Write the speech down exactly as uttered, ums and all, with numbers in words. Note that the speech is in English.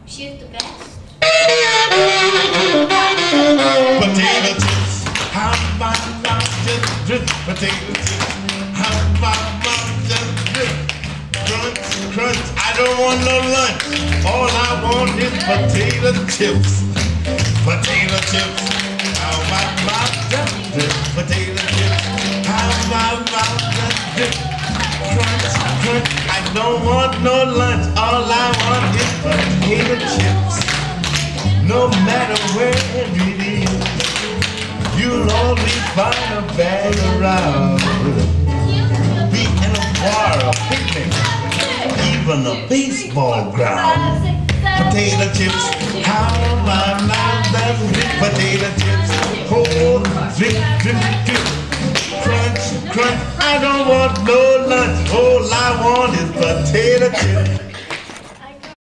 She's the best. Potato chips, how my mouth just drip. Potato chips, how my mouth just drip. Crunch, crunch, I don't want no lunch. All I want is potato chips. Potato chips, how my mouth just drip. Potato chips, how my mouth just drip. Crunch, crunch, I don't want no lunch. All I want is potato chips. No matter where it is, you'll always find a bag around. Be in a bar, a picnic, even a baseball ground. Potato chips, how my mouth does drip. Potato chips, oh, drip, drip, drip. Crunch, crunch, I don't want no lunch. All I want is potato chips.